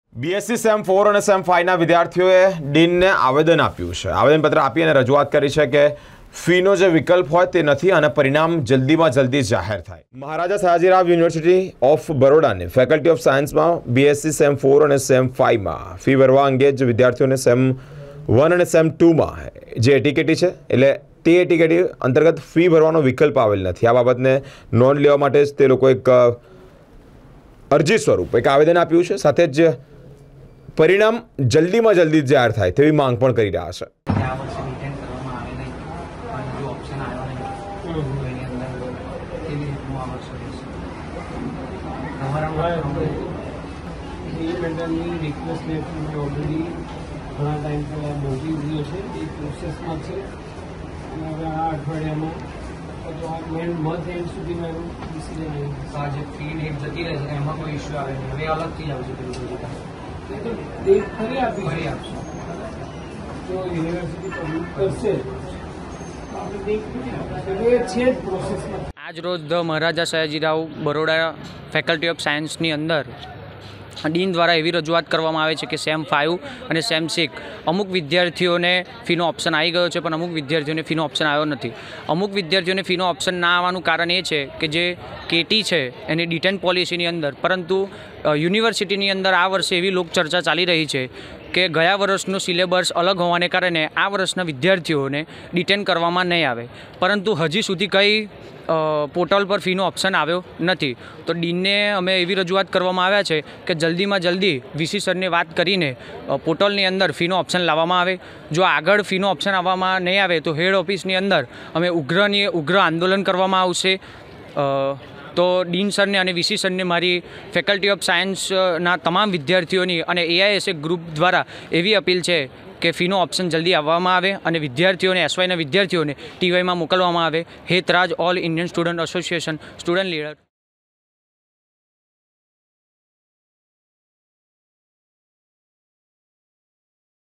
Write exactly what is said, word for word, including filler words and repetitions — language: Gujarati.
બીએસસી સેમ ફોર અને સેમ ફાઈવના વિદ્યાર્થીઓએ ડીનને આવેદન આપ્યું છે. આવેદનપત્ર આપી અને રજૂઆત કરી છે કે ફીનો જે વિકલ્પ હોય તે નથી અને પરિણામ જલ્દીમાં જલ્દી જાહેર થાય. મહારાજા સયાજીરાવ યુનિવર્સિટી ઓફ બરોડાની ફેકલ્ટી ઓફ સાયન્સમાં બીએસસી સેમ ફોર અને સેમ ફાઈવમાં ફી ભરવા અંગે જ વિદ્યાર્થીઓને સેમ વન અને સેમ ટુમાં જે એટીકેટી છે એટલે તે એટીકેટી અંતર્ગત ફી ભરવાનો વિકલ્પ આવેલ નથી. આ બાબતને નોંધ લેવા માટે જ તે લોકો એક અરજી સ્વરૂપ એક આવેદન આપ્યું છે. સાથે જ પરિણામ જલ્દીમાં જલ્દી જાહેર થાય તેવી માંગ પણ કરી રહ્યા છે. આજ રોજ the Maharaja Sayajirao Baroda faculty of સાયન્સની અંદર ડીન દ્વારા એવી રજૂઆત કરવામાં આવે છે કે સેમ ફાઇવ અને સેમ સિક્સ અમુક વિદ્યાર્થીઓને ફીનો ઓપ્શન આવી ગયો છે, પણ અમુક વિદ્યાર્થીઓને ફીનો ઓપ્શન આવ્યો નથી. અમુક વિદ્યાર્થીઓને ફીનો ઓપ્શન ના આવવાનું કારણ એ છે કે જે કેટી છે એની ડિટેન પોલિસીની અંદર, પરંતુ યુનિવર્સિટીની અંદર આ વર્ષે એવી લોકચર્ચા ચાલી રહી છે કે ગયા વર્ષનું સિલેબસ અલગ હોવાને કારણે આ વર્ષના વિદ્યાર્થીઓને ડિટેન કરવામાં નહીં આવે, પરંતુ હજી સુધી કંઈ પોર્ટલ પર ફીનો ઓપ્શન આવ્યો નથી. તો ડીનને અમે એવી રજૂઆત કરવામાં આવ્યા છે કે જલ્દીમાં જલ્દી વીસી સરને વાત કરીને પોર્ટલની અંદર ફીનો ઓપ્શન લાવવામાં આવે. જો આગળ ફીનો ઓપ્શન આવવામાં નહીં આવે તો હેડ ઓફિસની અંદર અમે ઉગ્રની ઉગ્ર આંદોલન કરવામાં આવશે. તો ડીન સરને અને વીસી સરને મારી ફેકલ્ટી ઓફ સાયન્સના તમામ વિદ્યાર્થીઓની અને એઆઈએસએ ગ્રુપ દ્વારા એવી અપીલ છે કે ફીનો ઓપ્શન જલ્દી આવવામાં આવે અને વિદ્યાર્થીઓને એસવાયના વિદ્યાર્થીઓને ટીવાયમાં મોકલવામાં આવે. Hetraj all Indian student association student leader.